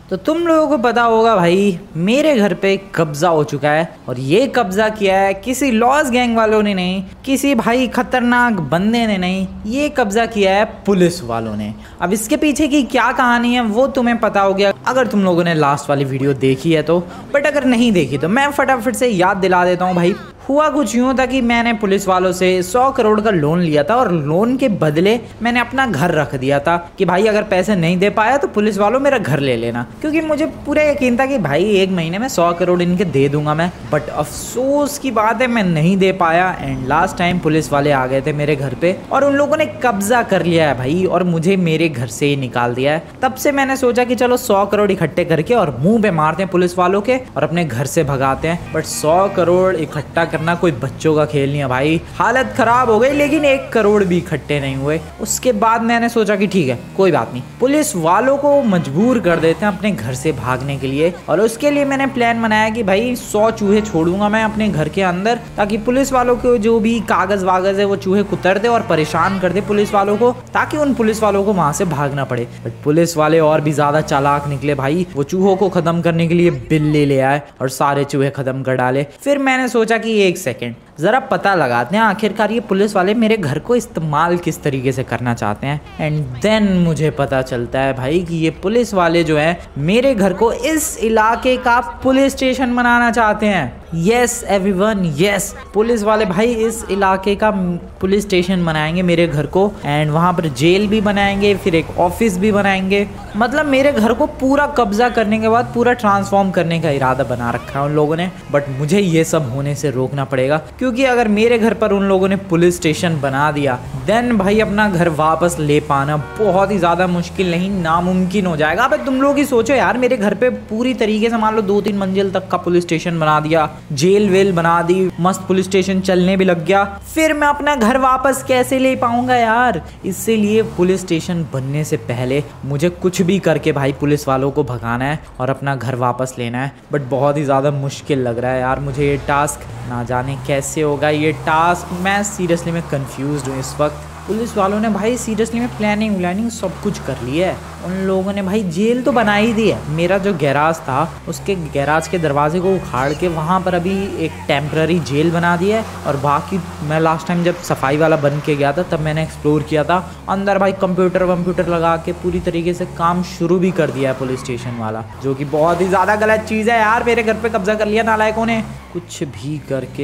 तो तुम लोगों को पता होगा भाई, मेरे घर पे कब्जा हो चुका है और ये कब्जा किया है किसी लॉस गैंग वालों ने नहीं, किसी भाई खतरनाक बंदे ने नहीं, ये कब्जा किया है पुलिस वालों ने। अब इसके पीछे की क्या कहानी है वो तुम्हें पता हो गया अगर तुम लोगों ने लास्ट वाली वीडियो देखी है तो, बट अगर नहीं देखी तो मैं फटाफट से याद दिला देता हूँ भाई। हुआ कुछ यूँ था कि मैंने पुलिस वालों से 100 करोड़ का लोन लिया था और लोन के बदले मैंने अपना घर रख दिया था कि भाई अगर पैसे नहीं दे पाया तो पुलिस वालों मेरा घर ले लेना, क्योंकि मुझे पूरा यकीन था कि भाई एक महीने में 100 करोड़ इनके दे दूंगा मैं। बट अफसोस की बात है मैं नहीं दे पाया एंड लास्ट टाइम पुलिस वाले आ गए थे मेरे घर पे और उन लोगों ने कब्जा कर लिया है भाई और मुझे मेरे घर से ही निकाल दिया है। तब से मैंने सोचा कि चलो 100 करोड़ इकट्ठे करके और मुंह पे मारते हैं पुलिस वालों के और अपने घर से भगाते हैं। बट 100 करोड़ इकट्ठा करना कोई बच्चों का खेल नहीं है भाई, हालत खराब हो गई, लेकिन 1 करोड़ भी इकट्ठे नहीं हुए। उसके बाद मैंने सोचा कि ठीक है कोई बात नहीं, पुलिस वालों को मजबूर कर देते हैं अपने घर से भागने के लिए। और उसके लिए मैंने प्लान बनाया कि भाई 100 चूहे छोड़ूंगा मैं अपने घर के अंदर, ताकि पुलिस वालों को जो भी कागज वागज है वो चूहे कुतर दे और परेशान कर दे पुलिस वालों को, ताकि उन पुलिस वालों को वहां से भागना पड़े। बट पुलिस वाले और भी ज्यादा चालाक निकले भाई, वो चूहों को खत्म करने के लिए बिल्ली ले आए और सारे चूहे खत्म कर डाले। फिर मैंने सोचा कि एक सेकेंड जरा पता लगाते हैं आखिरकार ये पुलिस वाले मेरे घर को इस्तेमाल किस तरीके से करना चाहते हैं। एंड देन मुझे पता चलता है भाई कि ये पुलिस वाले जो है मेरे घर को इस इलाके का पुलिस स्टेशन बनाना चाहते हैं। यस एवरीवन, यस, पुलिस वाले भाई इस इलाके का पुलिस स्टेशन बनाएंगे मेरे घर को एंड वहाँ पर जेल भी बनाएंगे, फिर एक ऑफिस भी बनाएंगे। मतलब मेरे घर को पूरा कब्जा करने के बाद पूरा ट्रांसफॉर्म करने का इरादा बना रखा है उन लोगों ने। बट मुझे ये सब होने से रोकना पड़ेगा, क्योंकि अगर मेरे घर पर उन लोगों ने पुलिस स्टेशन बना दिया देन भाई अपना घर वापस ले पाना बहुत ही ज़्यादा मुश्किल नहीं नामुमकिन हो जाएगा। अब तुम लोग ही सोचो यार, मेरे घर पे पूरी तरीके से मान लो 2-3 मंजिल तक का पुलिस स्टेशन बना दिया, जेल वेल बना दी, मस्त पुलिस स्टेशन चलने भी लग गया, फिर मैं अपना घर वापस कैसे ले पाऊंगा यार। इसीलिए पुलिस स्टेशन बनने से पहले मुझे कुछ भी करके भाई पुलिस वालों को भगाना है और अपना घर वापस लेना है। बट बहुत ही ज़्यादा मुश्किल लग रहा है यार मुझे ये टास्क, ना जाने कैसे होगा ये टास्क। मैं सीरियसली मैं कंफ्यूज्ड हूँ इस वक्त। पुलिस वालों ने भाई सीरियसली में प्लानिंग सब कुछ कर लिया है। उन लोगों ने भाई जेल तो बना ही दी है। मेरा जो गैराज था उसके गैराज के दरवाजे को उखाड़ के वहाँ पर अभी एक टेम्पररी जेल बना दिया है। और बाकी मैं लास्ट टाइम जब सफाई वाला बन के गया था तब मैंने एक्सप्लोर किया था, अंदर भाई कंप्यूटर लगा के पूरी तरीके से काम शुरू भी कर दिया है पुलिस स्टेशन वाला, जो कि बहुत ही ज़्यादा गलत चीज़ है यार। मेरे घर पे कब्जा कर लिया नालायकों ने। कुछ भी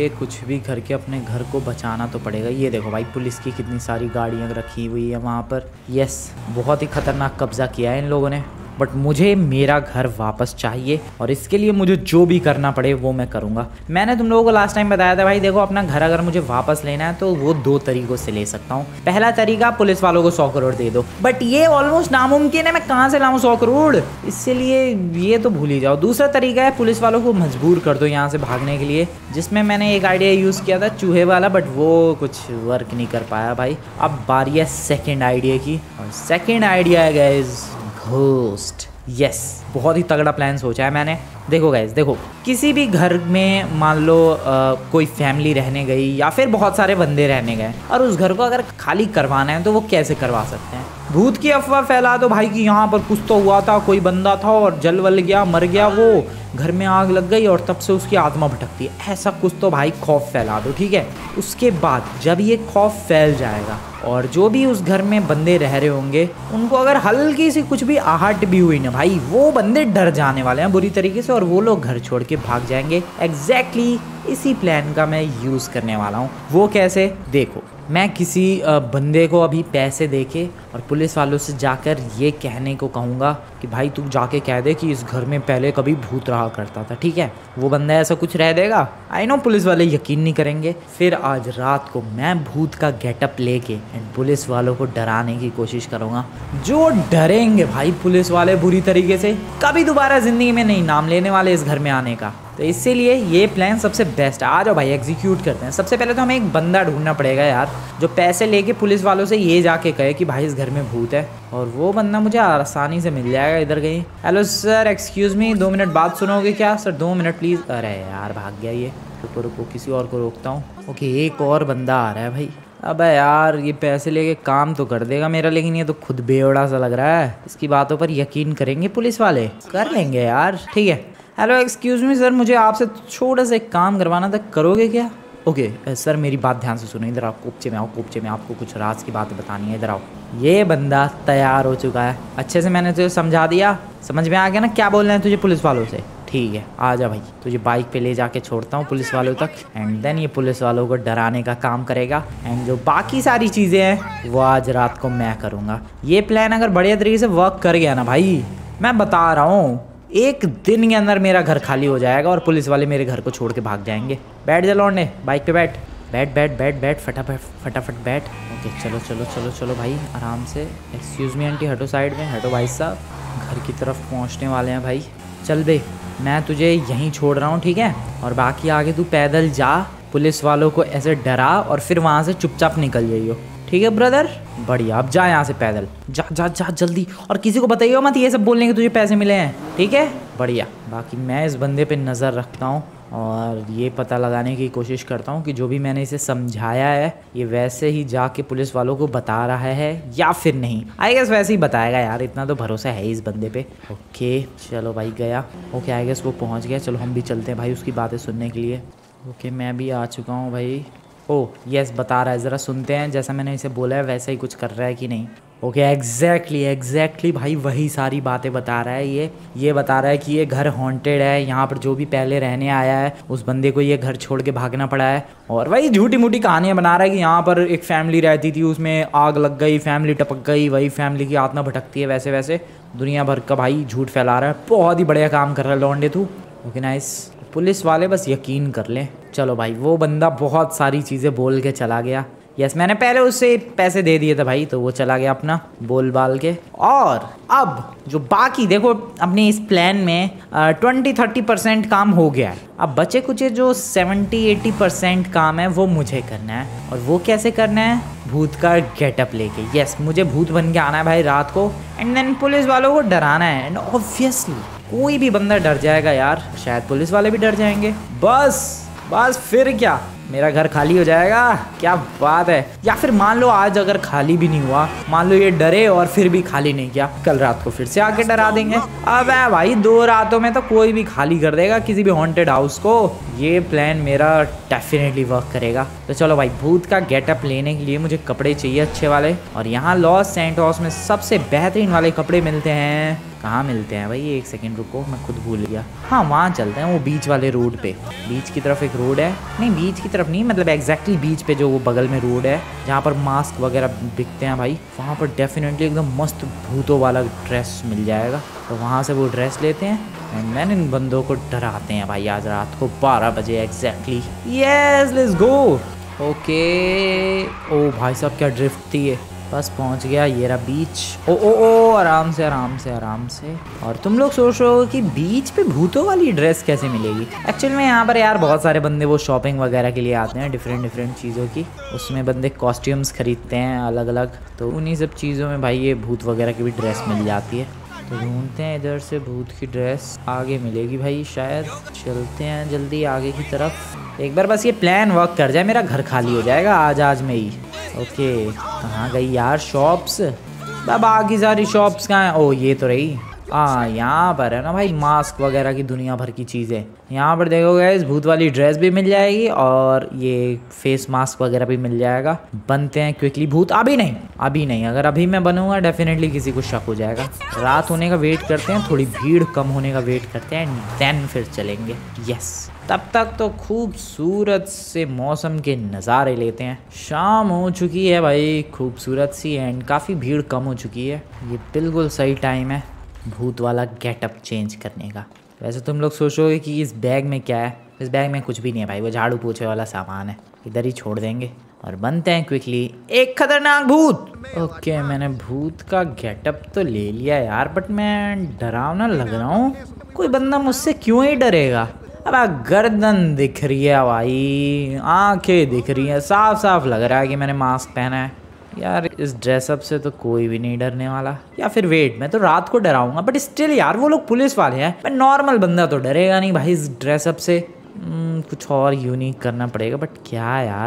करके अपने घर को बचाना तो पड़ेगा। ये देखो भाई पुलिस की कितनी सारी गाड़ियाँ रखी हुई है वहाँ पर। यस, बहुत ही खतरनाक कब्जा किया है इन लोगों ने। बट मुझे मेरा घर वापस चाहिए और इसके लिए मुझे जो भी करना पड़े वो मैं करूँगा। मैंने तुम लोगों को लास्ट टाइम बताया था भाई, देखो अपना घर अगर मुझे वापस लेना है तो वो 2 तरीकों से ले सकता हूँ। पहला तरीका पुलिस वालों को 100 करोड़ दे दो, बट ये ऑलमोस्ट नामुमकिन है, मैं कहाँ से लाऊँ 100 करोड़, इसलिए ये तो भूल ही जाओ। दूसरा तरीका है पुलिस वालों को मजबूर कर दो यहाँ से भागने के लिए, जिसमें मैंने एक आइडिया यूज़ किया था चूहे वाला, बट वो कुछ वर्क नहीं कर पाया भाई। अब बारी है सेकेंड आइडिया की, और सेकेंड आइडिया है गाइस घोस्ट। यस, बहुत ही तगड़ा प्लान सोचा है मैंने। देखो गाइस, देखो किसी भी घर में मान लो कोई फैमिली रहने गई या फिर बहुत सारे बंदे रहने गए और उस घर को अगर खाली करवाना है तो वो कैसे करवा सकते हैं। भूत की अफवाह फैला दो भाई कि यहाँ पर कुछ तो हुआ था, कोई बंदा था और जल वल गया, मर गया, वो घर में आग लग गई और तब से उसकी आत्मा भटकती है, ऐसा कुछ तो भाई खौफ फैला दो, ठीक है। उसके बाद जब ये खौफ फैल जाएगा और जो भी उस घर में बंदे रह रहे होंगे उनको अगर हल्की सी कुछ भी आहट भी हुई ना भाई, वो बंदे डर जाने वाले हैं बुरी तरीके से और वो लोग घर छोड़ के भाग जाएंगे। एग्जैक्टली इसी प्लान का मैं यूज़ करने वाला हूँ। वो कैसे, देखो मैं किसी बंदे को अभी पैसे देके और पुलिस वालों से जाकर ये कहने को कहूँगा कि भाई तू जाके कह दे कि इस घर में पहले कभी भूत रहा करता था, ठीक है। वो बंदा ऐसा कुछ रह देगा, आई नो पुलिस वाले यकीन नहीं करेंगे। फिर आज रात को मैं भूत का गेटअप लेके एंड पुलिस वालों को डराने की कोशिश करूँगा। जो डरेंगे भाई पुलिस वाले बुरी तरीके से, कभी दोबारा ज़िंदगी में नहीं नाम लेने वाले इस घर में आने का। तो इसीलिए ये प्लान सबसे बेस्ट है। आ जाओ भाई एग्जीक्यूट करते हैं। सबसे पहले तो हमें एक बंदा ढूंढना पड़ेगा यार, जो पैसे लेके पुलिस वालों से ये जाके कहे कि भाई इस घर में भूत है, और वो बंदा मुझे आसानी से मिल जाएगा इधर कहीं। Hello sir, excuse me, 2 minute बात सुनोगे क्या सर? 2 minute please. अरे यार भाग गया ये, रुको रुको किसी और को रोकता हूँ। ओके, एक और बंदा आ रहा है भाई। अबे यार ये पैसे लेके काम तो कर देगा मेरा, लेकिन ये तो खुद बेवड़ा सा लग रहा है। इसकी बातों पर यकीन करेंगे पुलिस वाले? कर लेंगे यार, ठीक है। हेलो एक्सक्यूज़ मी सर, मुझे आपसे छोटा सा एक काम करवाना था, करोगे क्या? ओके सर मेरी बात ध्यान से सुनो, इधर आओ, कोपचे में आओ, कोपचे में आपको कुछ राज की बातें बतानी है, इधर आओ। ये बंदा तैयार हो चुका है, अच्छे से मैंने तुझे समझा दिया, समझ में आ गया ना क्या बोलना है तुझे पुलिस वालों से? ठीक है आ जा भाई, तुझे बाइक पे ले जाके छोड़ता हूँ पुलिस वालों तक, एंड देन ये पुलिस वालों को डराने का काम करेगा, एंड जो बाकी सारी चीज़ें हैं वो आज रात को मैं करूँगा। ये प्लान अगर बढ़िया तरीके से वर्क कर गया ना भाई, मैं बता रहा हूँ एक दिन के अंदर मेरा घर खाली हो जाएगा और पुलिस वाले मेरे घर को छोड़ के भाग जाएंगे। बैठ जा लौंडे, बाइक पे बैठ, बैठ बैठ बैठ बैठ, फटाफट फटाफट बैठ। ओके चलो चलो चलो चलो भाई आराम से। एक्सक्यूज़ मी आंटी, हटो साइड में, हटो भाई साहब, घर की तरफ पहुंचने वाले हैं भाई। चल बे, मैं तुझे यहीं छोड़ रहा हूँ, ठीक है? और बाकी आगे तू पैदल जा, पुलिस वालों को ऐसे डरा और फिर वहाँ से चुपचाप निकल जाइयो, ठीक है ब्रदर? बढ़िया, अब जा यहाँ से पैदल, जा जा जा जल्दी, और किसी को बताइए मत ये सब बोलने के तुझे पैसे मिले हैं, ठीक है? बढ़िया। बाकी मैं इस बंदे पे नज़र रखता हूँ और ये पता लगाने की कोशिश करता हूँ कि जो भी मैंने इसे समझाया है ये वैसे ही जाके पुलिस वालों को बता रहा है या फिर नहीं। आई गेस वैसे ही बताएगा यार, इतना तो भरोसा है इस बंदे पे। ओके चलो भाई गया। ओके आई गेस वो पहुँच गया, चलो हम भी चलते हैं भाई उसकी बातें सुनने के लिए। ओके मैं भी आ चुका हूँ भाई। ओह यस बता रहा है, ज़रा सुनते हैं जैसा मैंने इसे बोला है वैसा ही कुछ कर रहा है कि नहीं। ओके एग्जैक्टली भाई वही सारी बातें बता रहा है ये बता रहा है कि ये घर हॉन्टेड है, यहाँ पर जो भी पहले रहने आया है उस बंदे को ये घर छोड़ के भागना पड़ा है, और वही झूठी मूठी कहानियाँ बना रहा है कि यहाँ पर एक फैमिली रहती थी उसमें आग लग गई, फैमिली टपक गई, वही फैमिली की आत्मा भटकती है, वैसे वैसे दुनिया भर का भाई झूठ फैला रहा है। बहुत ही बढ़िया काम कर रहा है लौंडे तू। ओके नाइस, पुलिस वाले बस यकीन कर लें। चलो भाई वो बंदा बहुत सारी चीज़ें बोल के चला गया। यस मैंने पहले उससे पैसे दे दिए थे भाई, तो वो चला गया अपना बोल बाल के। और अब जो बाकी देखो अपने इस प्लान में 20-30% काम हो गया है, अब बचे कुछ जो 70-80% काम है वो मुझे करना है। और वो कैसे करना है? भूत का गेटअप लेके। यस मुझे भूत बन के आना है भाई रात को, एंड देन पुलिस वालों को डराना है, एंड ऑब्वियसली कोई भी बंदा डर जाएगा यार, शायद पुलिस वाले भी डर जाएंगे। बस फिर क्या, मेरा घर खाली हो जाएगा। क्या बात है। या फिर मान लो आज अगर खाली भी नहीं हुआ, मान लो ये डरे और फिर भी खाली नहीं किया, कल रात को फिर से आके डरा देंगे। अब है भाई 2 रातों में तो कोई भी खाली कर देगा किसी भी हॉन्टेड हाउस को। ये प्लान मेरा डेफिनेटली वर्क करेगा। तो चलो भाई भूत का गेटअप लेने के लिए मुझे कपड़े चाहिए अच्छे वाले, और यहाँ लॉस सैंटोस में सबसे बेहतरीन वाले कपड़े मिलते हैं। कहाँ मिलते हैं भाई? एक सेकंड रुको, मैं खुद भूल गया। हाँ वहाँ चलते हैं, वो बीच वाले रोड पे। बीच की तरफ एक रोड है, नहीं बीच की तरफ नहीं, मतलब एग्जैक्टली बीच पे जो वो बगल में रोड है जहाँ पर मास्क वगैरह बिकते हैं भाई, वहाँ पर डेफिनेटली एकदम मस्त भूतों वाला ड्रेस मिल जाएगा। तो वहाँ से वो ड्रेस लेते हैं एंड मैंने इन बंदों को डराते हैं भाई आज रात को 12 बजे exactly. Yes let's go. Okay ओ भाई साहब क्या ड्रिफ्ट थी ये। बस पहुंच गया, ये रहा बीच। ओ आराम से आराम से आराम से। और तुम लोग सोच रहे हो कि बीच पे भूतों वाली ड्रेस कैसे मिलेगी? एक्चुअली में यहाँ पर यार बहुत सारे बंदे वो शॉपिंग वगैरह के लिए आते हैं डिफरेंट चीज़ों की, उसमें बंदे कॉस्ट्यूम्स खरीदते हैं अलग अलग, तो उन्हीं सब चीज़ों में भाई ये भूत वगैरह की भी ड्रेस मिल जाती है। तो ढूंढते हैं इधर से भूत की ड्रेस, आगे मिलेगी भाई शायद। चलते हैं जल्दी आगे की तरफ, एक बार बस ये प्लान वर्क कर जाए मेरा घर खाली हो जाएगा आज में ही। ओके कहाँ गई यार शॉप्स? बाकी सारी शॉप्स कहाँ हैं? ओ ये तो रही। यहाँ पर है ना भाई मास्क वगैरह की दुनिया भर की चीज़ें। यहाँ पर देखोगे इस भूत वाली ड्रेस भी मिल जाएगी और ये फेस मास्क वगैरह भी मिल जाएगा। बनते हैं क्विकली भूत। अभी नहीं, अगर अभी मैं बनूंगा डेफिनेटली किसी को शक हो जाएगा। रात होने का वेट करते हैं, थोड़ी भीड़ कम होने का वेट करते हैं, देन फिर चलेंगे। यस तब तक तो खूबसूरत से मौसम के नज़ारे लेते हैं। शाम हो चुकी है भाई खूबसूरत सी, एंड काफ़ी भीड़ कम हो चुकी है। ये बिल्कुल सही टाइम है भूत वाला गेटअप चेंज करने का। वैसे तुम लोग सोचोगे कि इस बैग में क्या है? इस बैग में कुछ भी नहीं है भाई, वो झाड़ू पोछे वाला सामान है, इधर ही छोड़ देंगे और बनते हैं क्विकली एक खतरनाक भूत। ओके मैंने भूत का गेटअप तो ले लिया यार, बट मैं डरावना लग रहा हूँ। कोई बंदा मुझसे क्यों ही डरेगा? अब गर्दन दिख रही है भाई, आंखें दिख रही हैं, साफ साफ लग रहा है कि मैंने मास्क पहना है यार। इस ड्रेसअप से तो कोई भी नहीं डरने वाला। या फिर वेट, मैं तो रात को डराऊंगा, बट स्टिल यार वो लोग पुलिस वाले हैं, मैं नॉर्मल बंदा तो डरेगा नहीं भाई इस ड्रेसअप से। कुछ और यूनिक करना पड़ेगा, बट क्या यार?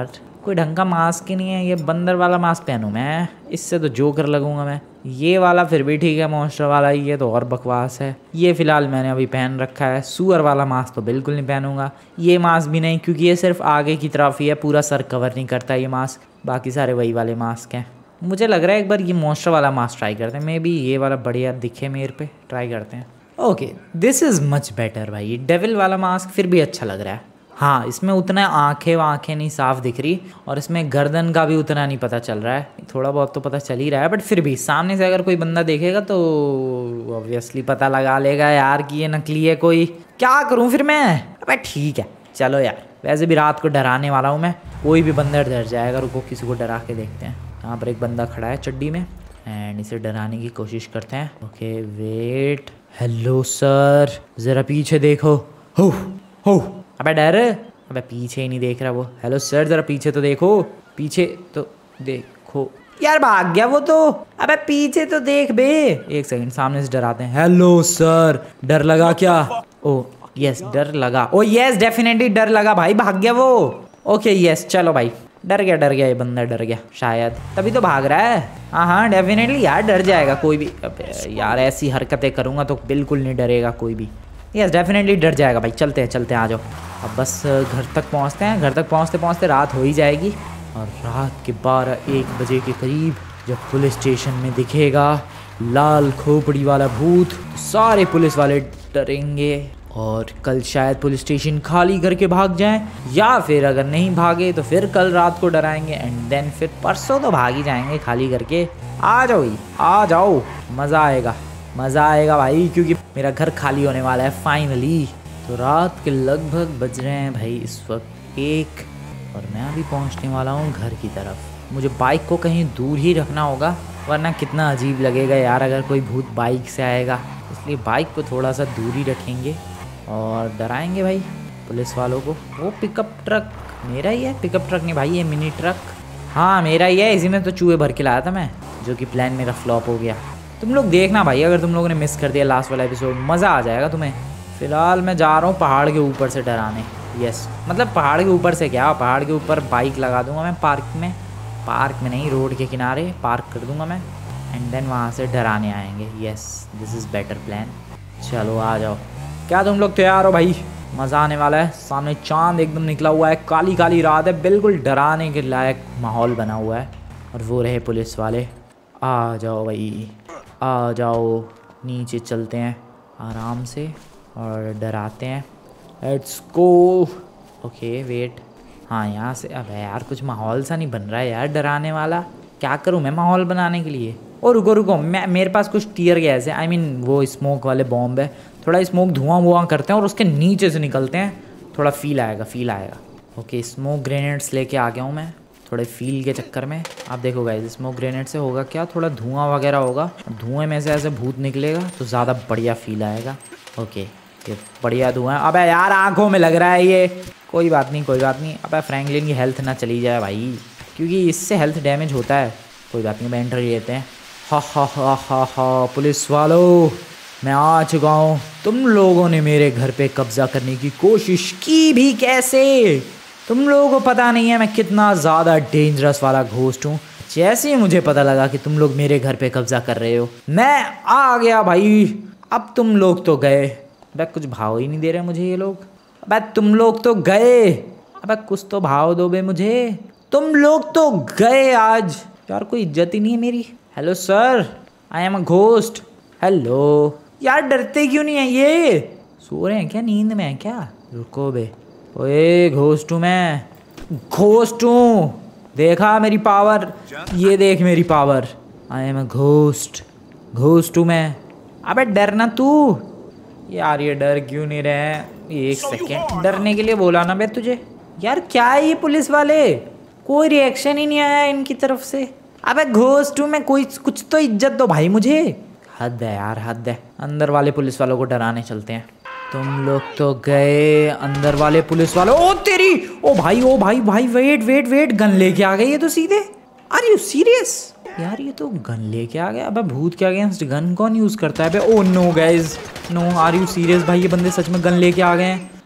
कोई ढंग का मास्क ही नहीं है। ये बंदर वाला मास्क पहनूं मैं, इससे तो जोकर लगूंगा मैं। ये वाला फिर भी ठीक है, मॉन्स्टर वाला, ये तो और बकवास है। ये फिलहाल मैंने अभी पहन रखा है। सुअर वाला मास्क तो बिल्कुल नहीं पहनूंगा। ये मास्क भी नहीं, क्योंकि ये सिर्फ आगे की तरफ ही है, पूरा सर कवर नहीं करता ये मास्क। बाकी सारे वही वाले मास्क हैं। मुझे लग रहा है एक बार ये मॉन्स्टर वाला मास्क ट्राई करते हैं। मे बी ये वाला बढ़िया दिखे मेरे पे, ट्राई करते हैं। Okay, this is much better भाई। ये डेविल वाला मास्क फिर भी अच्छा लग रहा है। हाँ, इसमें उतना आंखें नहीं साफ दिख रही, और इसमें गर्दन का भी उतना नहीं पता चल रहा है। थोड़ा बहुत तो पता चल ही रहा है, बट फिर भी सामने से अगर कोई बंदा देखेगा तो ऑब्वियसली पता लगा लेगा यार कि ये नकली है। कोई क्या करूँ फिर मैं? अबे ठीक है, चलो यार। वैसे भी रात को डराने वाला हूँ मैं, कोई भी बंदा डर जाएगा। रुको, किसी को डरा के देखते हैं। यहाँ पर एक बंदा खड़ा है चड्डी में, एंड इसे डराने की कोशिश करते हैं। ओके वेट, हेलो सर, ज़रा पीछे देखो। हो अबे डर, अबे पीछे ही नहीं देख रहा वो। हेलो सर, ज़रा पीछे तो देखो, पीछे तो देखो। यार भाग गया वो तो। अबे पीछे तो देख बे। एक सेकंड, सामने से डराते हैं। हेलो सर, डर लगा क्या? ओ यस, डर लगा। ओ यस, डेफिनेटली डर लगा भाई, भाग गया वो। ओके यस, चलो भाई। डर गया ये बंदा, डर गया शायद, तभी तो भाग रहा है। हाँ डेफिनेटली यार, डर जाएगा कोई भी। यार ऐसी हरकतें करूँगा तो बिल्कुल नहीं डरेगा कोई भी। यस डेफिनेटली डर जाएगा भाई। चलते हैं आ जाओ। अब बस घर तक पहुँचते हैं। घर तक पहुँचते रात हो ही जाएगी, और रात के 12-1 बजे के करीब जब पुलिस स्टेशन में दिखेगा लाल खोपड़ी वाला भूत, तो सारे पुलिस वाले डरेंगे, और कल शायद पुलिस स्टेशन खाली करके भाग जाएं, या फिर अगर नहीं भागे तो फिर कल रात को डराएंगे, एंड देन फिर परसों तो भाग ही जाएंगे खाली करके। आ जाओ ही, आ जाओ, मज़ा आएगा भाई, क्योंकि मेरा घर खाली होने वाला है फाइनली। तो रात के लगभग बज रहे हैं भाई इस वक्त 1, और मैं अभी पहुंचने वाला हूं घर की तरफ। मुझे बाइक को कहीं दूर ही रखना होगा, वरना कितना अजीब लगेगा यार अगर कोई भूत बाइक से आएगा। इसलिए बाइक को थोड़ा सा दूर ही रखेंगे और डराएंगे भाई पुलिस वालों को। वो पिकअप ट्रक मेरा ही है। पिकअप ट्रक नहीं भाई, ये मिनी ट्रक। हाँ मेरा ही है, इसी में तो चूहे भर के लाया था मैं, जो कि प्लान मेरा फ्लॉप हो गया। तुम लोग देखना भाई, अगर तुम लोगों ने मिस कर दिया लास्ट वाला एपिसोड, मज़ा आ जाएगा तुम्हें। फ़िलहाल मैं जा रहा हूँ पहाड़ के ऊपर से डराने। यस, मतलब पहाड़ के ऊपर से क्या, पहाड़ के ऊपर बाइक लगा दूंगा मैं पार्क में नहीं, रोड के किनारे पार्क कर दूंगा मैं, एंड देन वहाँ से डराने आएंगे। Yes, this is better plan. चलो आ जाओ। क्या तुम लोग तैयार हो भाई? मज़ा आने वाला है। सामने चांद एकदम निकला हुआ है, काली काली रात है, बिल्कुल डराने के लायक माहौल बना हुआ है। और वो रहे पुलिस वाले। आ जाओ भाई, आ जाओ, नीचे चलते हैं आराम से और डराते हैं। Let's go. ओके वेट, हाँ यहाँ से। अब यार कुछ माहौल सा नहीं बन रहा है यार डराने वाला। क्या करूँ मैं माहौल बनाने के लिए? और रुको, मेरे पास कुछ टीयर गैस है, आई मीन वो स्मोक वाले बॉम्ब है। थोड़ा स्मोक धुआं करते हैं और उसके नीचे से निकलते हैं, थोड़ा फील आएगा। ओके, स्मोक ग्रेनेड्स लेके आ गया हूँ मैं, थोड़े फील के चक्कर में। आप देखो गाइस, स्मोक ग्रेनेड से होगा क्या, थोड़ा धुआं वगैरह होगा, धुएं में से ऐसे भूत निकलेगा तो ज़्यादा बढ़िया फील आएगा। ओके, ये बढ़िया धुआं। अबे यार आंखों में लग रहा है ये। कोई बात नहीं। अबे फ्रैंकलिन की हेल्थ ना चली जाए भाई, क्योंकि इससे हेल्थ डैमेज होता है। कोई बात नहीं, मैं एंट्री लेते हैं। हा, पुलिस वालों, मैं आ चुका हूँ। तुम लोगों ने मेरे घर पे कब्जा करने की कोशिश की भी कैसे? तुम लोगों को पता नहीं है मैं कितना ज़्यादा डेंजरस वाला घोस्ट हूँ। जैसे ही मुझे पता लगा कि तुम लोग मेरे घर पे कब्जा कर रहे हो, मैं आ गया भाई। अब तुम लोग तो गए। अबे कुछ भाव ही नहीं दे रहे मुझे ये लोग। अबे तुम लोग तो गए। अबे कुछ तो भाव दो बे मुझे। तुम लोग तो गए आज। यार कोई इज्जत ही नहीं है मेरी। Hello sir, I am a ghost. Hello यार, डरते क्यों नहीं है ये? सो रहे हैं क्या, नींद में है क्या? रुको बे। ओए घोस्ट हूँ मैं, घोस्ट हूँ। देखा मेरी पावर, ये देख मेरी power. I am a ghost हूँ मैं। अबे डरना तू। यार ये डर क्यों नहीं रहे? एक सेकेंड, डरने के लिए बोला ना बे तुझे। यार क्या है ये पुलिस वाले, कोई रिएक्शन ही नहीं आया इनकी तरफ से। अबे घोस्ट हूँ मैं, कोई कुछ तो इज्जत दो भाई मुझे। हद है यार, हद है। अंदर वाले पुलिस वालों को डराने चलते हैं। तुम लोग तो गए अंदर वाले पुलिस वालों। ओ तेरी, ओ भाई वेट, गन लेके आ गए ये तो सीधे। Are you serious? यार ये तो गन लेके आ गया। अबे भूत के अगेंस्ट गन कौन यूज करता है बे? Oh no guys, no, are you serious भाई? ये बंदे सच में गन लेके आ गए हैं।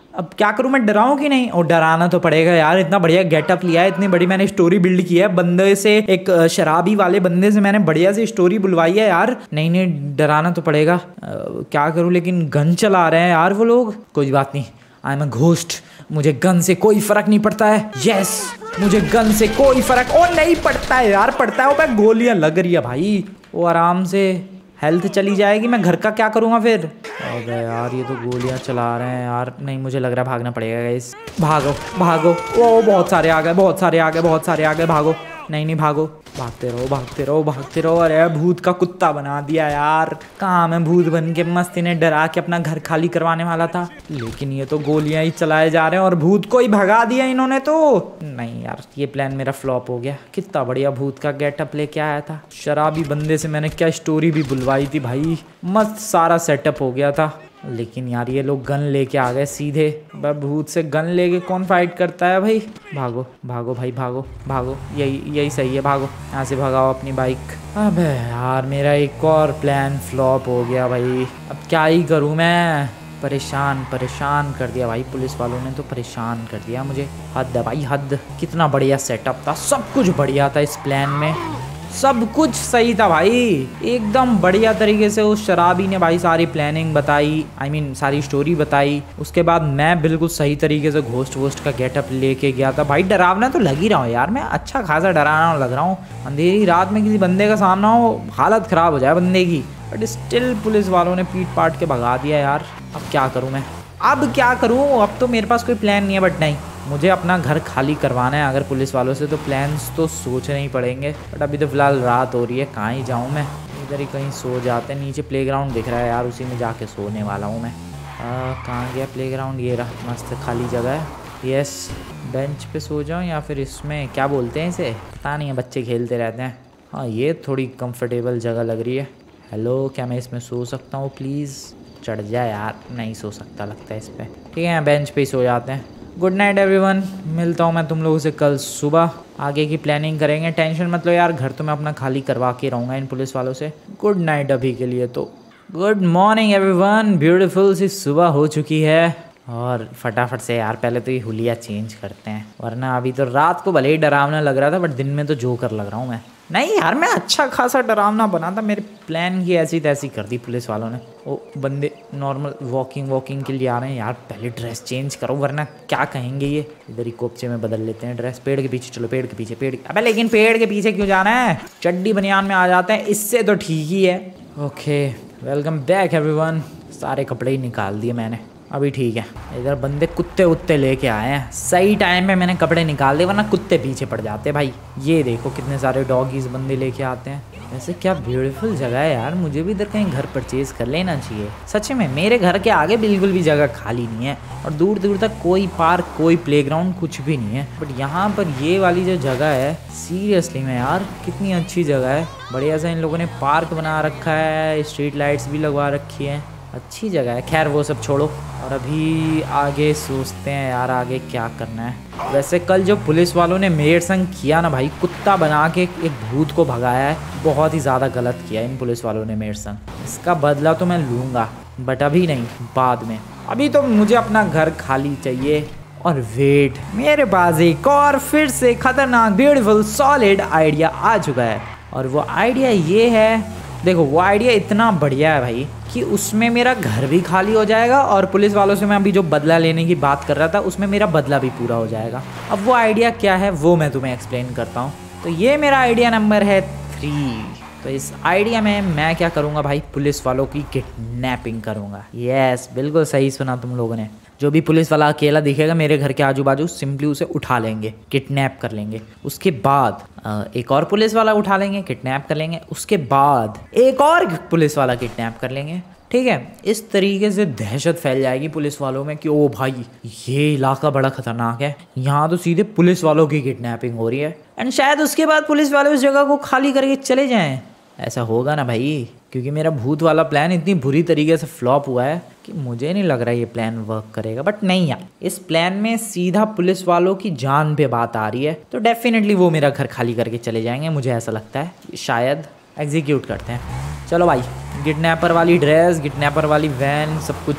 अब क्या करूं, मैं डराऊं कि नहीं? और डराना तो पड़ेगा यार, इतना बढ़िया गेटअप लिया है, इतनी बड़ी मैंने स्टोरी बिल्ड की है, बंदे से एक शराबी वाले बंदे से मैंने बढ़िया सी स्टोरी बुलवाई है यार। नहीं नहीं, डराना तो पड़ेगा। क्या करूं, लेकिन गन चला रहे हैं यार वो लोग। कोई बात नहीं, आई एम अ घोस्ट, मुझे गन से कोई फर्क नहीं पड़ता है। यस, मुझे गन से कोई फर्क और नहीं पड़ता है यार। पड़ता है, वो गोलियां लग रही है भाई, वो आराम से हेल्थ चली जाएगी। मैं घर का क्या करूँगा फिर? अबे यार, ये तो गोलियां चला रहे हैं यार। नहीं, मुझे लग रहा है भागना पड़ेगा गाइस। भागो भागो, ओ बहुत सारे आ गए, बहुत सारे आ गए, बहुत सारे आ गए। भागो, नहीं नहीं भागो, भागते रहो भागते रहो भागते रहो। अरे भूत का कुत्ता बना दिया यार। कहाँ मैं भूत बन के मस्त इन्हें डरा के अपना घर खाली करवाने वाला था, लेकिन ये तो गोलियां ही चलाए जा रहे हैं और भूत को ही भगा दिया इन्होंने तो। नहीं यार, ये प्लान मेरा फ्लॉप हो गया। कितना बढ़िया भूत का गेटअप लेके आया था, शराबी बंदे से मैंने क्या स्टोरी भी बुलवाई थी भाई, मस्त सारा सेटअप हो गया था। लेकिन यार ये लोग गन लेके आ गए सीधे। भूत से गन लेके कौन फाइट करता है भाई? भागो भागो भाई, भागो भागो, यही सही है, भागो यहाँ से, भगाओ अपनी बाइक। अबे यार, मेरा एक और प्लान फ्लॉप हो गया भाई। अब क्या ही करूँ मैं? परेशान कर दिया भाई, पुलिस वालों ने तो परेशान कर दिया मुझे। हद है भाई, हद। कितना बढ़िया सेटअप था, सब कुछ बढ़िया था इस प्लान में, सब कुछ सही था भाई, एकदम बढ़िया तरीके से उस शराबी ने भाई सारी प्लानिंग बताई, आई मीन सारी स्टोरी बताई। उसके बाद मैं बिल्कुल सही तरीके से घोस्ट वोस्ट का गेटअप लेके गया था भाई। डरावना तो लग ही रहा हूँ यार मैं, अच्छा खासा डरावना लग रहा हूँ। अंधेरी रात में किसी बंदे का सामना हो, हालत खराब हो जाए बंदे की, बट स्टिल पुलिस वालों ने पीट पाट के भगा दिया यार। अब क्या करूँ मैं? अब क्या करूँ? अब तो मेरे पास कोई प्लान नहीं है, बट नहीं, मुझे अपना घर खाली करवाना है अगर पुलिस वालों से, तो प्लान्स तो सोचने ही पड़ेंगे। बट अभी तो फिलहाल रात हो रही है, कहाँ ही जाऊँ मैं? इधर ही कहीं सो जाते हैं। नीचे प्लेग्राउंड दिख रहा है यार, उसी में जाके सोने वाला हूँ मैं। कहाँ गया प्लेग्राउंड? ये रहा, मस्त खाली जगह है। यस, बेंच पे सो जाऊँ या फिर इसमें, क्या बोलते हैं इसे, पता नहीं है, बच्चे खेलते रहते हैं। हाँ, ये थोड़ी कंफर्टेबल जगह लग रही है। हेलो, क्या मैं इसमें सो सकता हूँ प्लीज़? चढ़ जाए यार, नहीं सो सकता लगता है इस पर। ठीक है, बेंच पे ही सो जाते हैं। गुड नाइट एवरीवन, मिलता हूँ मैं तुम लोगों से कल सुबह, आगे की प्लानिंग करेंगे। टेंशन मत लो यार, घर तो मैं अपना खाली करवा के रहूँगा इन पुलिस वालों से। गुड नाइट अभी के लिए तो। गुड मॉर्निंग एवरीवन, ब्यूटीफुल सी सुबह हो चुकी है और फटाफट से यार पहले तो ये हुलिया चेंज करते हैं, वरना अभी तो रात को भले ही डरावना लग रहा था, बट दिन में तो जोकर लग रहा हूँ मैं। नहीं यार, मैं अच्छा खासा डरावना बना था, मेरे प्लान की ऐसी तैसी कर दी पुलिस वालों ने। वो बंदे नॉर्मल वॉकिंग के लिए आ रहे हैं यार, पहले ड्रेस चेंज करो वरना क्या कहेंगे ये। इधर ही कोपचे में बदल लेते हैं ड्रेस। पेड़ के पीछे चलो, पेड़ के पीछे, अबे लेकिन पेड़ के पीछे क्यों जाना है? चड्डी बनियान में आ जाते हैं, इससे तो ठीक ही है। Okay, welcome back everyone. सारे कपड़े ही निकाल दिए मैंने, अभी ठीक है। इधर बंदे कुत्ते उत्ते लेके आए हैं, सही टाइम पे मैंने कपड़े निकाल दिए, वरना कुत्ते पीछे पड़ जाते भाई। ये देखो कितने सारे डॉगीज बंदे लेके आते हैं। वैसे क्या ब्यूटीफुल जगह है यार, मुझे भी इधर कहीं घर परचेज कर लेना चाहिए। सच में मेरे घर के आगे बिल्कुल भी जगह खाली नहीं है और दूर दूर तक कोई पार्क, कोई प्लेग्राउंड कुछ भी नहीं है, बट यहाँ पर ये वाली जो जगह है, सीरियसली में यार कितनी अच्छी जगह है। बढ़िया सा इन लोगों ने पार्क बना रखा है, स्ट्रीट लाइट्स भी लगवा रखी है, अच्छी जगह है। खैर वो सब छोड़ो और अभी आगे सोचते हैं यार, आगे क्या करना है। वैसे कल जो पुलिस वालों ने मेरे संग किया ना भाई, कुत्ता बना के एक भूत को भगाया है, बहुत ही ज़्यादा गलत किया इन पुलिस वालों ने मेरे संग। इसका बदला तो मैं लूँगा, बट अभी नहीं, बाद में। अभी तो मुझे अपना घर खाली चाहिए। और वेट, मेरे पास एक और फिर से खतरनाक ब्यूटीफुल सॉलिड आइडिया आ चुका है। और वो आइडिया ये है, देखो वो आइडिया इतना बढ़िया है भाई कि उसमें मेरा घर भी खाली हो जाएगा और पुलिस वालों से मैं अभी जो बदला लेने की बात कर रहा था उसमें मेरा बदला भी पूरा हो जाएगा। अब वो आइडिया क्या है वो मैं तुम्हें एक्सप्लेन करता हूँ। तो ये मेरा आइडिया नंबर है 3। तो इस आइडिया में मैं क्या करूँगा भाई, पुलिस वालों की किडनैपिंग करूँगा। यस, बिल्कुल सही सुना तुम लोगों ने। जो भी पुलिस वाला अकेला दिखेगा मेरे घर के आजू बाजू, सिंपली उसे उठा लेंगे, किडनैप कर लेंगे। उसके बाद एक और पुलिस वाला उठा लेंगे, किडनैप कर लेंगे। उसके बाद एक और पुलिस वाला किडनैप कर लेंगे। ठीक है, इस तरीके से दहशत फैल जाएगी पुलिस वालों में कि ओ भाई ये इलाका बड़ा खतरनाक है, यहाँ तो सीधे पुलिस वालों की किडनैपिंग हो रही है। एंड शायद उसके बाद पुलिस वाले उस जगह को खाली करके चले जाएं। ऐसा होगा ना भाई, क्योंकि मेरा भूत वाला प्लान इतनी बुरी तरीके से फ्लॉप हुआ है कि मुझे नहीं लग रहा ये प्लान वर्क करेगा। बट नहीं यार, इस प्लान में सीधा पुलिस वालों की जान पे बात आ रही है, तो डेफिनेटली वो मेरा घर खाली करके चले जाएंगे, मुझे ऐसा लगता है। शायद एग्जीक्यूट करते हैं। चलो भाई, किडनैपर वाली ड्रेस, किडनैपर वाली वैन, सब कुछ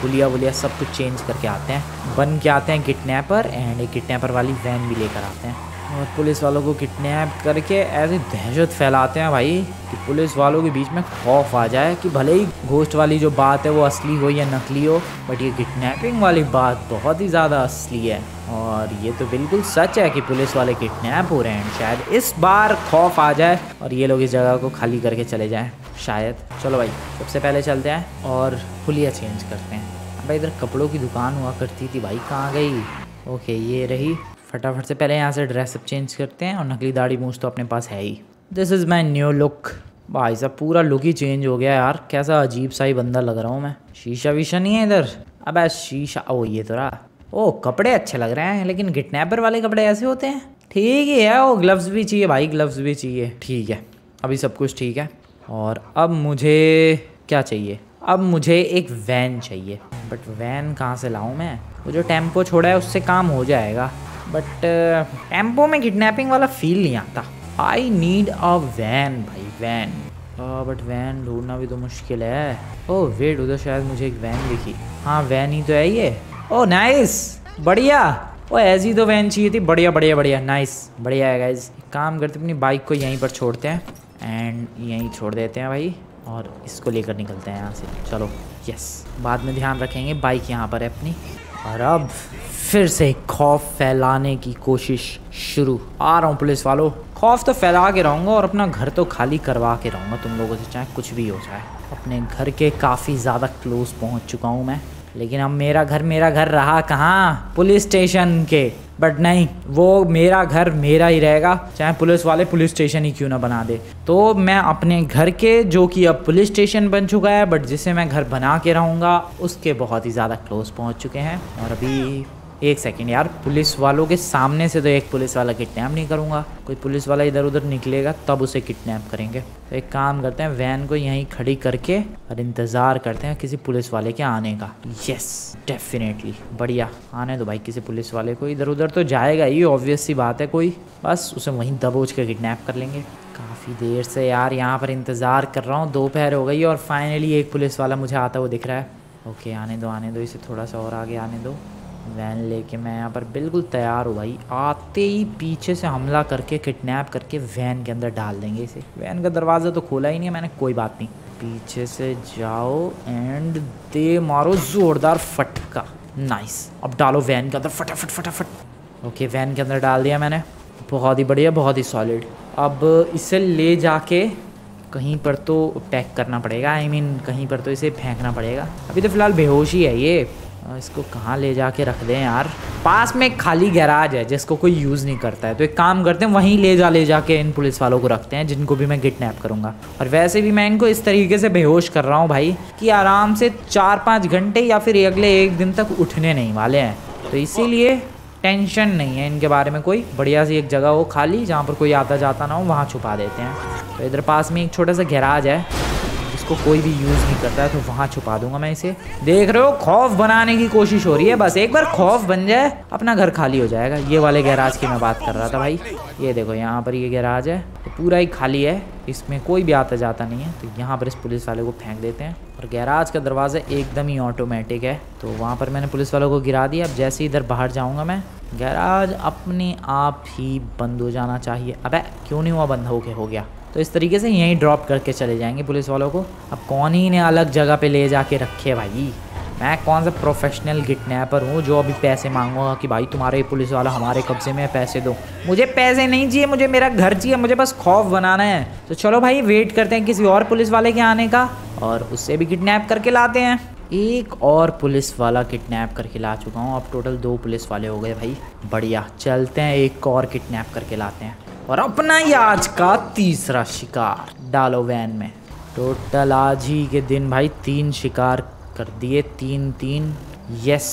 हुलिया वुलिया सब कुछ चेंज करके आते हैं, बन के आते हैं किडनैपर, एंड एक किडनैपर वाली वैन भी लेकर आते हैं और पुलिस वालों को किडनैप करके ऐसी दहशत फैलाते हैं भाई कि पुलिस वालों के बीच में खौफ आ जाए कि भले ही घोस्ट वाली जो बात है वो असली हो या नकली हो, बट ये किडनैपिंग वाली बात बहुत ही ज़्यादा असली है और ये तो बिल्कुल सच है कि पुलिस वाले किडनैप हो रहे हैं। शायद इस बार खौफ आ जाए और ये लोग इस जगह को खाली करके चले जाएं शायद। चलो भाई सबसे पहले चलते हैं और हुलिया चेंज करते हैं। भाई इधर कपड़ों की दुकान हुआ करती थी भाई, कहाँ गई? ओके ये रही। फटाफट से पहले यहाँ से ड्रेसअप चेंज करते हैं और नकली दाढ़ी मूंछ तो अपने पास है ही। This is my new look. भाई साहब पूरा लुक ही चेंज हो गया यार, कैसा अजीब सा ही बंदा लग रहा हूँ मैं। शीशा वीशा नहीं है इधर? अब शीशा, ओ ये तो रहा। ओ कपड़े अच्छे लग रहे हैं, लेकिन किडनैपर वाले कपड़े ऐसे होते हैं? ठीक ही है, वो ग्लव्स भी चाहिए भाई, ग्लव्स भी चाहिए। ठीक है अभी सब कुछ ठीक है। और अब मुझे क्या चाहिए? अब मुझे एक वैन चाहिए, बट वैन कहाँ से लाऊं मैं? वो जो टेम्पो छोड़ा है उससे काम हो जाएगा, बट टेम्पो में किडनैपिंग वाला फील नहीं आता। आई नीड अ वैन भाई, वैन। बट वैन ढूंढना भी तो मुश्किल है। ओह वेट, उधर शायद मुझे एक वैन दिखी। हाँ वैन ही तो है ये। ओह नाइस, बढ़िया। ओ ऐसी तो वैन चाहिए थी। बढ़िया बढ़िया बढ़िया, नाइस, बढ़िया है गाइज। काम करते अपनी बाइक को यहीं पर छोड़ते हैं एंड यहीं छोड़ देते हैं भाई, और इसको लेकर निकलते हैं यहाँ से। चलो यस, बाद में ध्यान रखेंगे। बाइक यहाँ पर है अपनी। और अब फिर से खौफ फैलाने की कोशिश शुरू। आ रहा हूँ पुलिस वालों, खौफ तो फैला के रहूँगा और अपना घर तो खाली करवा के रहूँगा तुम लोगों से, चाहे कुछ भी हो जाए। अपने घर के काफ़ी ज़्यादा क्लोज पहुँच चुका हूँ मैं, लेकिन अब मेरा घर रहा कहाँ? पुलिस स्टेशन के। बट नहीं, वो मेरा घर मेरा ही रहेगा, चाहे पुलिस वाले पुलिस स्टेशन ही क्यों ना बना दे। तो मैं अपने घर के, जो कि अब पुलिस स्टेशन बन चुका है, बट जिसे मैं घर बना के रहूँगा, उसके बहुत ही ज़्यादा क्लोज पहुँच चुके हैं। और अभी एक सेकेंड यार, पुलिस वालों के सामने से तो एक पुलिस वाला किडनैप नहीं करूँगा। कोई पुलिस वाला इधर उधर निकलेगा तब उसे किडनैप करेंगे। तो एक काम करते हैं, वैन को यहीं खड़ी करके और इंतज़ार करते हैं किसी पुलिस वाले के आने का। यस डेफिनेटली, बढ़िया, आने दो भाई किसी पुलिस वाले को। इधर उधर तो जाएगा ही, ऑब्वियस सी बात है कोई, बस उसे वहीं दबोच के किडनैप कर लेंगे। काफ़ी देर से यार यहाँ पर इंतज़ार कर रहा हूँ, दोपहर हो गई और फाइनली एक पुलिस वाला मुझे आता हुआ दिख रहा है। ओके आने दो इसे, थोड़ा सा और आगे आने दो। वैन लेके मैं यहाँ पर बिल्कुल तैयार हूँ भाई। आते ही पीछे से हमला करके किडनैप करके वैन के अंदर डाल देंगे इसे। वैन का दरवाज़ा तो खोला ही नहीं है मैंने, कोई बात नहीं। पीछे से जाओ एंड दे मारो ज़ोरदार फटका। नाइस, अब डालो वैन के अंदर फटाफट फटाफट। ओके वैन के अंदर डाल दिया मैंने, बहुत ही बढ़िया, बहुत ही सॉलिड। अब इसे ले जाके कहीं पर तो पैक करना पड़ेगा, आई मीन कहीं पर तो इसे फेंकना पड़ेगा। अभी तो फ़िलहाल बेहोश ही है ये। इसको कहाँ ले जाके रख दें यार? पास में एक खाली गैराज है जिसको कोई यूज़ नहीं करता है, तो एक काम करते हैं वहीं ले जाके इन पुलिस वालों को रखते हैं जिनको भी मैं किडनैप करूँगा। और वैसे भी मैं इनको इस तरीके से बेहोश कर रहा हूँ भाई कि आराम से 4-5 घंटे या फिर अगले 1 दिन तक उठने नहीं वाले हैं, तो इसीलिए टेंशन नहीं है इनके बारे में कोई। बढ़िया सी एक जगह हो खाली जहाँ पर कोई आता जाता ना हो, वहाँ छुपा देते हैं। तो इधर पास में एक छोटा सा गैराज है जिसको कोई भी यूज़ नहीं करता है, तो वहाँ छुपा दूंगा मैं इसे। देख रहे हो, खौफ बनाने की कोशिश हो रही है। बस एक बार खौफ बन जाए अपना घर खाली हो जाएगा। ये वाले गैराज की मैं बात कर रहा था भाई। ये देखो यहाँ पर ये गैराज है, तो पूरा ही खाली है, इसमें कोई भी आता जाता नहीं है। तो यहाँ पर इस पुलिस वाले को फेंक देते हैं। और गैराज का दरवाज़ा एकदम ही ऑटोमेटिक है, तो वहाँ पर मैंने पुलिस वालों को गिरा दिया। अब जैसे ही इधर बाहर जाऊँगा मैं, गैराज अपने आप ही बंद हो जाना चाहिए। अबे क्यों नहीं हुआ बंद? हो गया। तो इस तरीके से यहीं ड्रॉप करके चले जाएंगे पुलिस वालों को। अब कौन ही इन्हें अलग जगह पे ले जाके रखे भाई? मैं कौन सा प्रोफेशनल किडनैपर हूँ जो अभी पैसे मांगूंगा कि भाई तुम्हारे पुलिस वाला हमारे कब्जे में, पैसे दो। मुझे पैसे नहीं चाहिए, मुझे मेरा घर चाहिए, मुझे बस खौफ बनाना है। तो चलो भाई वेट करते हैं किसी और पुलिस वाले के आने का और उससे भी किडनैप करके लाते हैं। एक और पुलिस वाला किडनैप करके ला चुका हूँ, अब टोटल 2 पुलिस वाले हो गए भाई। बढ़िया, चलते हैं एक और किडनैप करके लाते हैं और अपना ही आज का तीसरा शिकार डालो वैन में। टोटल आज ही के दिन भाई 3 शिकार कर दिए, 3-3। यस,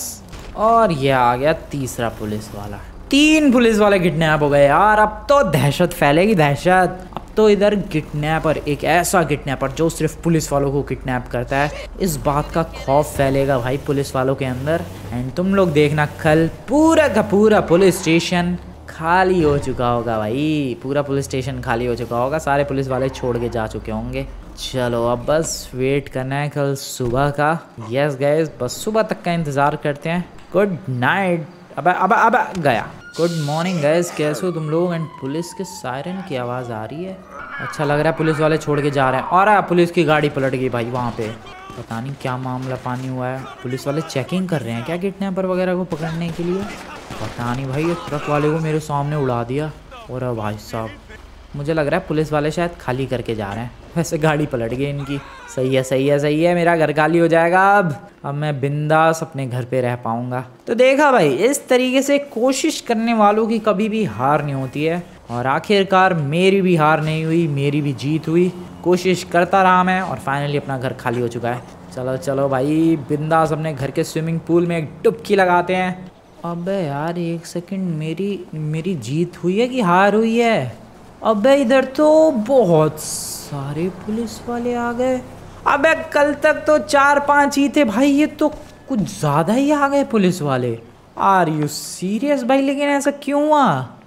और ये आ गया तीसरा पुलिस वाला। 3 पुलिस वाले किडनैप हो गए यार। अब तो दहशत फैलेगी, दहशत। अब तो इधर किडनैपर, एक ऐसा किडनैपर जो सिर्फ पुलिस वालों को किडनैप करता है, इस बात का खौफ फैलेगा भाई पुलिस वालों के अंदर। एंड तुम लोग देखना, कल पूरा का पूरा पुलिस स्टेशन खाली हो चुका होगा भाई। पूरा पुलिस स्टेशन खाली हो चुका होगा, सारे पुलिस वाले छोड़ के जा चुके होंगे। चलो अब बस वेट करना है कल सुबह का। यस गाइस, बस सुबह तक का इंतज़ार करते हैं। Good night. अब गया। गुड मॉर्निंग गाइस, कैसे हो तुम लोग? एंड पुलिस के सायरन की आवाज़ आ रही है। अच्छा लग रहा है पुलिस वाले छोड़ के जा रहे हैं। और पुलिस की गाड़ी पलट गई भाई वहाँ पे। पता नहीं क्या मामला पानी हुआ है। पुलिस वाले चेकिंग कर रहे हैं क्या किडनैपर वगैरह को पकड़ने के लिए? पता नहीं भाई, ट्रक वाले को मेरे सामने उड़ा दिया। और भाई साहब, मुझे लग रहा है पुलिस वाले शायद खाली करके जा रहे हैं। वैसे गाड़ी पलट गई इनकी। सही है सही है सही है, मेरा घर खाली हो जाएगा। अब मैं बिंदास अपने घर पे रह पाऊंगा। तो देखा भाई, इस तरीके से कोशिश करने वालों की कभी भी हार नहीं होती है। और आखिरकार मेरी भी हार नहीं हुई, मेरी भी जीत हुई। कोशिश करता रहा मैं और फाइनली अपना घर खाली हो चुका है। चलो चलो भाई, बिंदास अपने घर के स्विमिंग पूल में एक डुबकी लगाते हैं। अबे यार एक सेकंड, मेरी जीत हुई है कि हार हुई है? अबे इधर तो बहुत सारे पुलिस वाले आ गए। अबे कल तक तो 4-5 ही थे भाई, ये तो कुछ ज़्यादा ही आ गए पुलिस वाले। आर यू सीरियस भाई? लेकिन ऐसा क्यों हुआ?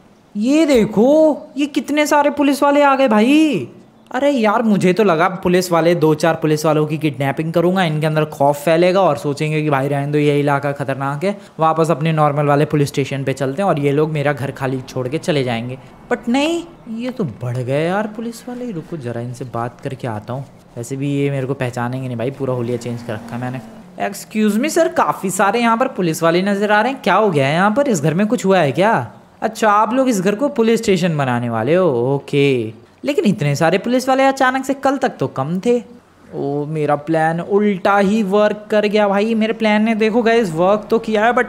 ये देखो, ये कितने सारे पुलिस वाले आ गए भाई। अरे यार, मुझे तो लगा पुलिस वाले 2-4 पुलिस वालों की किडनैपिंग करूंगा, इनके अंदर खौफ फैलेगा और सोचेंगे कि भाई रहने दो, ये इलाका खतरनाक है, वापस अपने नॉर्मल वाले पुलिस स्टेशन पे चलते हैं और ये लोग मेरा घर खाली छोड़ के चले जाएंगे। बट नहीं, ये तो बढ़ गए यार पुलिस वाले। रुको जरा इनसे बात करके आता हूँ। वैसे भी ये मेरे को पहचानेंगे नहीं भाई, पूरा हुलिया चेंज कर रखा है मैंने। एक्सक्यूज़ मी सर, काफ़ी सारे यहाँ पर पुलिस वाले नज़र आ रहे हैं, क्या हो गया है यहाँ पर? इस घर में कुछ हुआ है क्या? अच्छा, आप लोग इस घर को पुलिस स्टेशन बनाने वाले हो? ओके, लेकिन इतने सारे पुलिस वाले अचानक से, कल तक तो कम थे। ओ, मेरा प्लान उल्टा ही वर्क कर गया भाई। मेरे प्लान ने देखो गाइस वर्क तो किया है, बट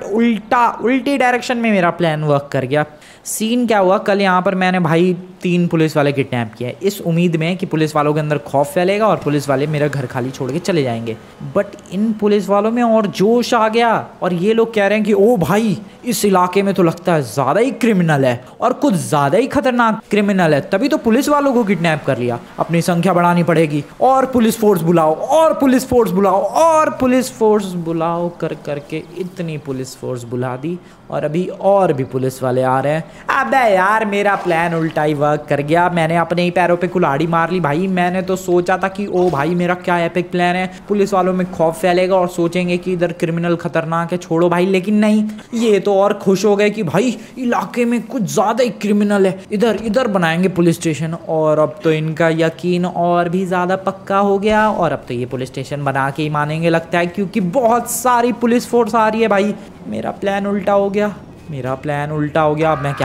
उल्टी डायरेक्शन में मेरा प्लान वर्क कर गया। सीन क्या हुआ, कल यहाँ पर मैंने भाई 3 पुलिस वाले किडनैप किए इस उम्मीद में कि पुलिस वालों के अंदर खौफ फैलेगा और पुलिस वाले मेरा घर खाली छोड़ के चले जाएंगे। बट इन पुलिस वालों में और जोश आ गया और ये लोग कह रहे हैं कि ओ भाई, इस इलाके में तो लगता है ज़्यादा ही क्रिमिनल है और कुछ ज़्यादा ही खतरनाक क्रिमिनल है, तभी तो पुलिस वालों को किडनैप कर लिया। अपनी संख्या बढ़ानी पड़ेगी और पुलिस फोर्स बुलाओ और पुलिस फोर्स बुलाओ और पुलिस फोर्स बुलाओ कर करके इतनी पुलिस फोर्स बुला दी और अभी और भी पुलिस वाले आ रहे हैं। अबे यार, मेरा प्लान उल्टा ही वर्क कर गया। मैंने अपने ही पैरों पे कुल्हाड़ी मार ली भाई। मैंने तो सोचा था कि ओ भाई, मेरा क्या एपिक प्लान है, पुलिस वालों में खौफ फैलेगा और सोचेंगे कि इधर क्रिमिनल खतरनाक है, छोड़ो भाई। लेकिन नहीं, ये तो और खुश हो गए कि भाई इलाके में कुछ ज़्यादा ही क्रिमिनल है, इधर बनाएंगे पुलिस स्टेशन। और अब तो इनका यकीन और भी ज़्यादा पक्का हो गया और अब तो ये पुलिस स्टेशन बना के ही मानेंगे लगता है, क्योंकि बहुत सारी पुलिस फोर्स आ रही है भाई। मेरा प्लान उल्टा हो गया, मेरा प्लान उल्टा हो गया। अब मैं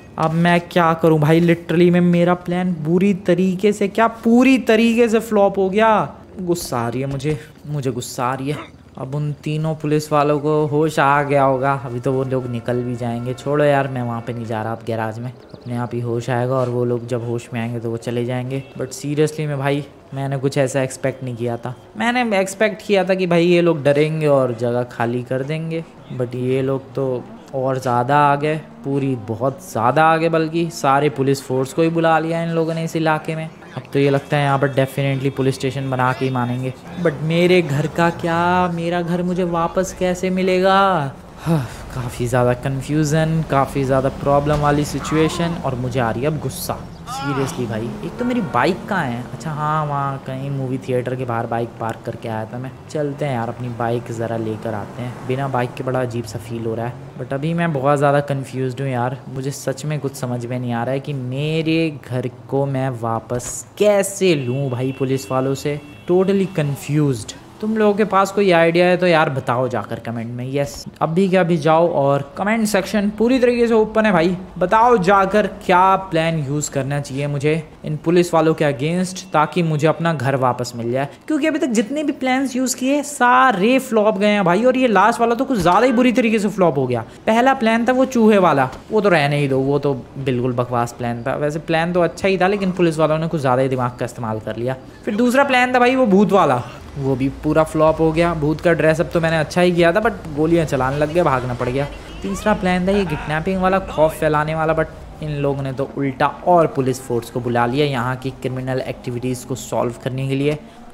क्या करूं भाई? लिटरली में मेरा प्लान पूरी तरीके से फ्लॉप हो गया। गुस्सा आ रही है मुझे गुस्सा आ रही है। अब उन तीनों पुलिस वालों को होश आ गया होगा, अभी तो वो लोग निकल भी जाएंगे। छोड़ो यार, मैं वहाँ पे नहीं जा रहा अब गैराज में, अपने आप ही होश आएगा और वो लोग जब होश में आएंगे तो वो चले जाएंगे। बट सीरियसली में भाई, मैंने कुछ ऐसा एक्सपेक्ट नहीं किया था। मैंने एक्सपेक्ट किया था कि भाई ये लोग डरेंगे और जगह खाली कर देंगे, बट ये लोग तो और ज़्यादा आ गए, बहुत ज़्यादा आ गए, बल्कि सारे पुलिस फोर्स को ही बुला लिया इन लोगों ने इस इलाके में। अब तो ये लगता है यहाँ पर डेफिनेटली पुलिस स्टेशन बना के ही मानेंगे। बट मेरे घर का क्या? मेरा घर मुझे वापस कैसे मिलेगा? काफ़ी ज़्यादा कन्फ्यूज़न, काफ़ी ज़्यादा प्रॉब्लम वाली सिचुएशन और मुझे आ रही है अब गुस्सा। सीरियसली भाई, एक तो मेरी बाइक कहाँ है? अच्छा हाँ, वहाँ कहीं मूवी थिएटर के बाहर बाइक पार्क करके आया था मैं। चलते हैं यार, अपनी बाइक ज़रा लेकर आते हैं। बिना बाइक के बड़ा अजीब सा फील हो रहा है। बट अभी मैं बहुत ज़्यादा कन्फ्यूज़्ड हूँ यार। मुझे सच में कुछ समझ में नहीं आ रहा है कि मेरे घर को मैं वापस कैसे लूँ भाई पुलिस वालों से। Totally confused. तुम लोगों के पास कोई आइडिया है तो यार बताओ जाकर कमेंट में। यस, अभी क्या अभी जाओ और कमेंट सेक्शन पूरी तरीके से ओपन है भाई। बताओ जाकर क्या प्लान यूज़ करना चाहिए मुझे इन पुलिस वालों के अगेंस्ट, ताकि मुझे अपना घर वापस मिल जाए। क्योंकि अभी तक जितने भी प्लान्स यूज़ किए सारे फ्लॉप गए हैं भाई, और ये लास्ट वाला तो कुछ ज़्यादा ही बुरी तरीके से फ्लॉप हो गया। पहला प्लान था वो चूहे वाला, वो तो रहने ही दो, वो तो बिल्कुल बकवास प्लान था। वैसे प्लान तो अच्छा ही था, लेकिन पुलिस वालों ने कुछ ज़्यादा ही दिमाग का इस्तेमाल कर लिया। फिर दूसरा प्लान था भाई वो भूत वाला, वो भी पूरा फ्लॉप हो गया। भूत का ड्रेसअप तो मैंने अच्छा ही किया था, बट गोलियां चलाने लग गया, भागना पड़ गया। तीसरा प्लान था ये किडनैपिंग वाला, खौफ फैलाने वाला, बट इन लोगों ने तो उल्टा और पुलिस फोर्स को बुला लिया यहाँ की क्रिमिनल एक्टिविटीज़ को सॉल्व करने के लिए।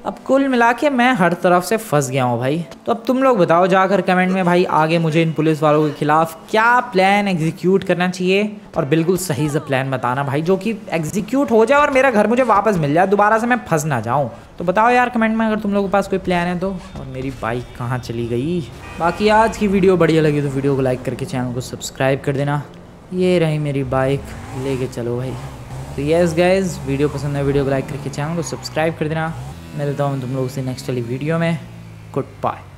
अब कुल मिला के मैं हर तरफ से फंस गया हूँ भाई। तो अब तुम लोग बताओ जाकर कमेंट में भाई, आगे मुझे इन पुलिस वालों के खिलाफ क्या प्लान एग्जीक्यूट करना चाहिए, और बिल्कुल सही सा प्लान बताना भाई जो कि एग्जीक्यूट हो जाए और मेरा घर मुझे वापस मिल जाए, दोबारा से मैं फंस ना जाऊँ। तो बताओ यार कमेंट में अगर तुम लोगों के पास कोई प्लान है तो। और मेरी बाइक कहाँ चली गई। बाकी आज की वीडियो बढ़िया लगी तो वीडियो को लाइक करके चैनल को सब्सक्राइब कर देना। ये रही मेरी बाइक, लेके चलो भाई। तो यस गाइज, वीडियो पसंद है वीडियो को लाइक करके चैनल को सब्सक्राइब कर देना। मिलता हूँ तुम लोगों से नेक्स्ट वाली वीडियो में। Good bye.